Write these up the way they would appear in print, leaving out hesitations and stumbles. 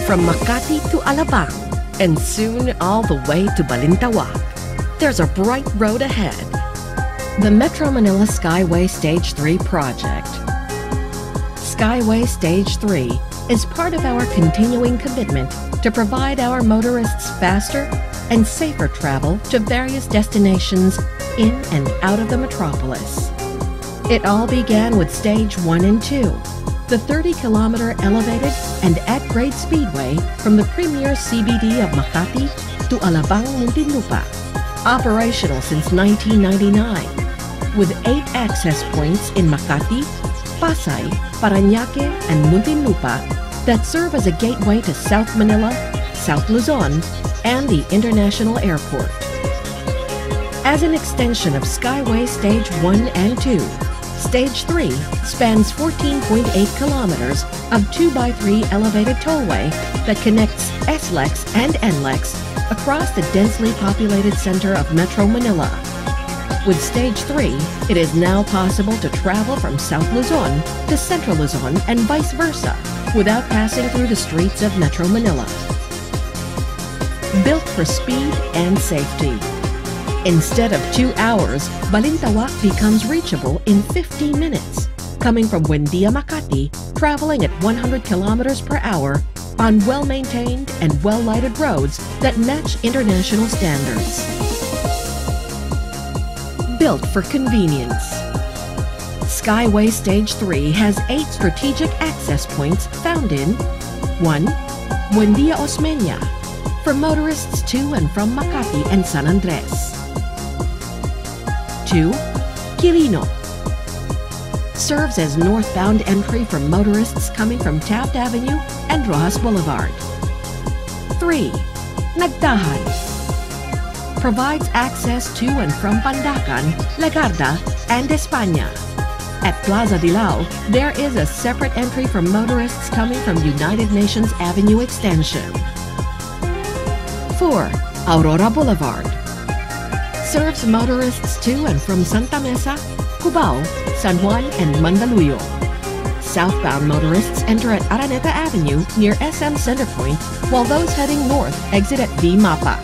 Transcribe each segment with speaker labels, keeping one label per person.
Speaker 1: from Makati to Alabang, and soon all the way to Balintawak. There's a bright road ahead. The Metro Manila Skyway Stage 3 project. Skyway Stage 3 is part of our continuing commitment to provide our motorists faster and safer travel to various destinations in and out of the metropolis. It all began with Stage 1 and 2, the 30-kilometer elevated and at-grade speedway from the premier CBD of Makati to Alabang, Muntinlupa, operational since 1999, with 8 access points in Makati, Pasay, Parañaque, and Muntinlupa that serve as a gateway to South Manila, South Luzon, and the International Airport. As an extension of Skyway Stage 1 and 2, Stage 3 spans 14.8 kilometers of 2x3 elevated tollway that connects SLEX and NLEX across the densely populated center of Metro Manila. With Stage 3, it is now possible to travel from South Luzon to Central Luzon and vice versa without passing through the streets of Metro Manila. Built for speed and safety. Instead of 2 hours, Balintawak becomes reachable in 15 minutes, coming from Buendia, Makati, traveling at 100 kilometers per hour on well-maintained and well-lighted roads that match international standards. Built for convenience. Skyway Stage 3 has 8 strategic access points found in 1. Buendia, Osmeña, for motorists to and from Makati and San Andres. 2. Quirino, serves as northbound entry for motorists coming from Taft Avenue and Rojas Boulevard. 3. Nagtahan, provides access to and from Pandacan, Lagarda, and España. At Plaza Dilao, there is a separate entry for motorists coming from United Nations Avenue Extension. 4. Aurora Boulevard, serves motorists to and from Santa Mesa, Cubao, San Juan, and Mandaluyong. Southbound motorists enter at Araneta Avenue near SM Centerpoint, while those heading north exit at V Mapa.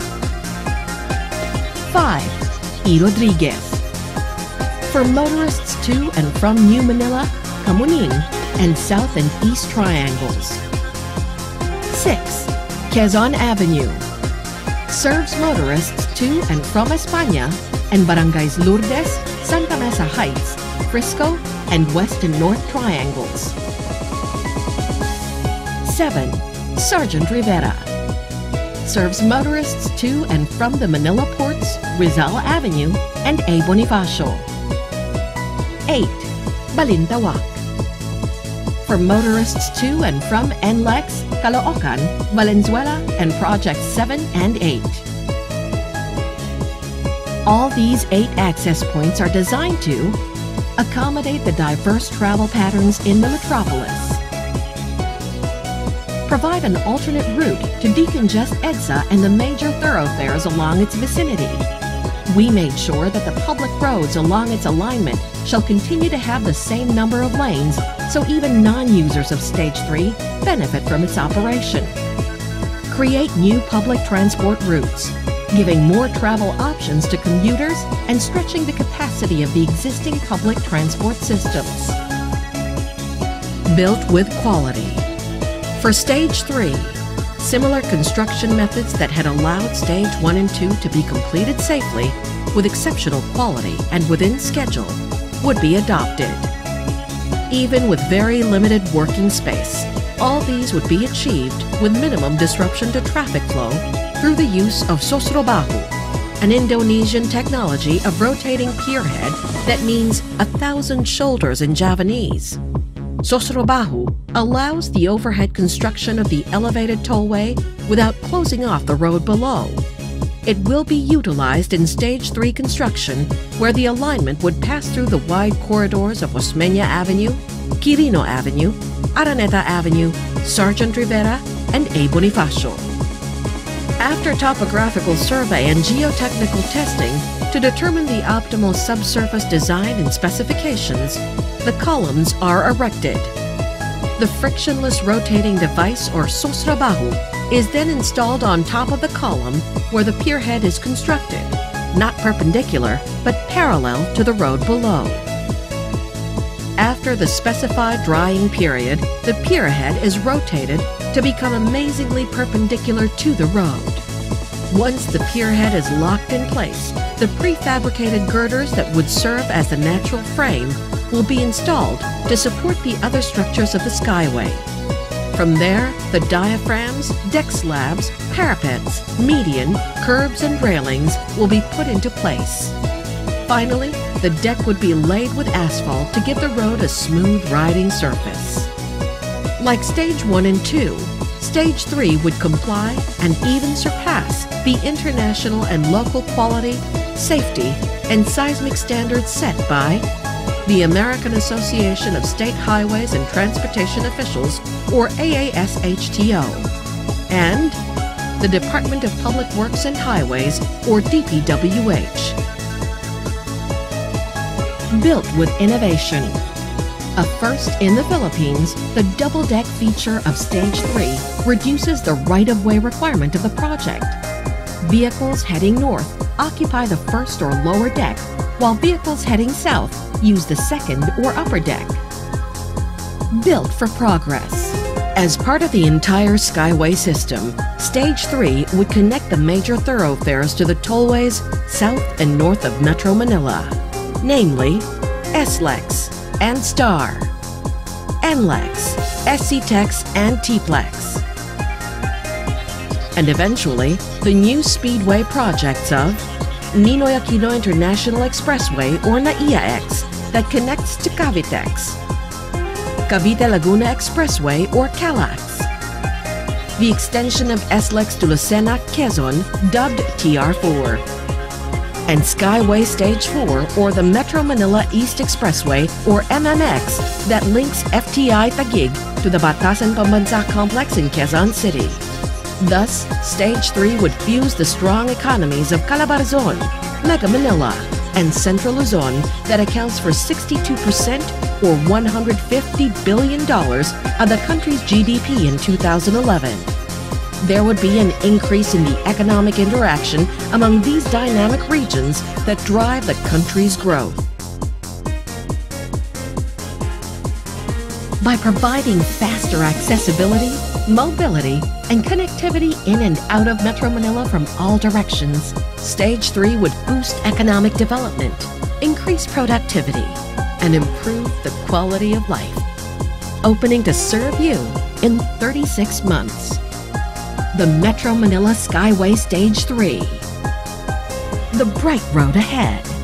Speaker 1: 5. E. Rodriguez, for motorists to and from New Manila, Camuning, and South and East Triangles. 6. Quezon Avenue, serves motorists to and from España and Barangays Lourdes, Santa Mesa Heights, Frisco, and West and North Triangles. 7. Sergeant Rivera, serves motorists to and from the Manila ports, Rizal Avenue, and A. Bonifacio. 8. Balintawak, for motorists to and from NLEX, Caloocan, Valenzuela, and Projects 7 and 8. All these 8 access points are designed to accommodate the diverse travel patterns in the metropolis, provide an alternate route to decongest EDSA and the major thoroughfares along its vicinity. We made sure that the public roads along its alignment shall continue to have the same number of lanes, so even non-users of Stage 3 benefit from its operation. Create new public transport routes, giving more travel options to commuters and stretching the capacity of the existing public transport systems. Built with quality. For Stage 3, similar construction methods that had allowed Stage 1 and 2 to be completed safely, with exceptional quality and within schedule, would be adopted. Even with very limited working space, all these would be achieved with minimum disruption to traffic flow through the use of Sosrobahu, an Indonesian technology of rotating pierhead that means 1,000 shoulders in Javanese. Sosrobahu allows the overhead construction of the elevated tollway without closing off the road below. It will be utilized in Stage 3 construction, where the alignment would pass through the wide corridors of Osmeña Avenue, Quirino Avenue, Araneta Avenue, Sergeant Rivera, and A. Bonifacio. After topographical survey and geotechnical testing to determine the optimal subsurface design and specifications, the columns are erected. The frictionless rotating device, or sostrabahu, is then installed on top of the column where the pier head is constructed, not perpendicular, but parallel to the road below. After the specified drying period, the pier head is rotated to become amazingly perpendicular to the road. Once the pier head is locked in place, the prefabricated girders that would serve as the natural frame will be installed to support the other structures of the Skyway. From there, the diaphragms, deck slabs, parapets, median, curbs, and railings will be put into place. Finally, the deck would be laid with asphalt to give the road a smooth riding surface. Like Stage 1 and 2, Stage 3 would comply and even surpass the international and local quality, safety, and seismic standards set by the American Association of State Highways and Transportation Officials, or AASHTO, and the Department of Public Works and Highways, or DPWH. Built with innovation. A first in the Philippines, the double-deck feature of Stage 3 reduces the right-of-way requirement of the project. Vehicles heading north occupy the first or lower deck, while vehicles heading south use the second or upper deck. Built for progress. As part of the entire Skyway system, Stage 3 would connect the major thoroughfares to the tollways south and north of Metro Manila, namely SLEX and STAR, NLEX, SCTEX, and TPLEX. And eventually, the new speedway projects of Ninoy Aquino International Expressway, or NLEX, that connects to Cavitex, Cavite Laguna Expressway, or CALAX, the extension of SLEX to Lucena, Quezon, dubbed TR4, and Skyway Stage 4, or the Metro Manila East Expressway, or MMX, that links FTI Taguig to the Batasan Pambansa complex in Quezon City. Thus, Stage 3 would fuse the strong economies of Calabarzon, Mega Manila, and Central Luzon that accounts for 62% or $150 billion of the country's GDP in 2011. There would be an increase in the economic interaction among these dynamic regions that drive the country's growth. By providing faster accessibility, mobility, and connectivity in and out of Metro Manila from all directions, Stage 3 would boost economic development, increase productivity, and improve the quality of life, opening to serve you in 36 months. The Metro Manila Skyway Stage 3. The bright road ahead.